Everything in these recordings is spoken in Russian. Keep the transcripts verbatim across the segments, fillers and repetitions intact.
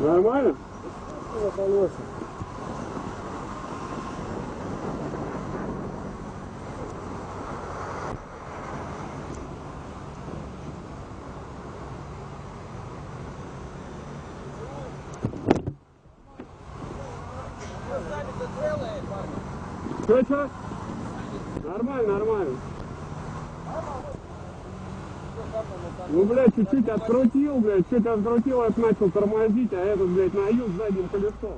Нормально? Что, что? Нормально, нормально. Ну, блядь, чуть-чуть открутил, блядь, чуть открутил, я начал тормозить, а этот, блядь, на юг задним колесом.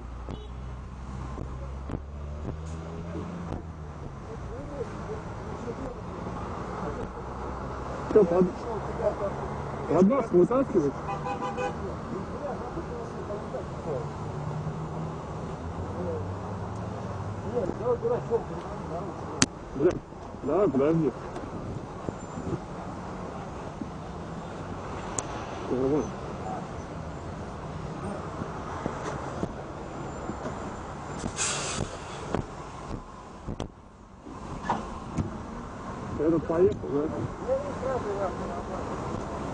Что, под... подножку вытаскивать? Блядь, давай, подожди. Нормально. Этот поехал, да?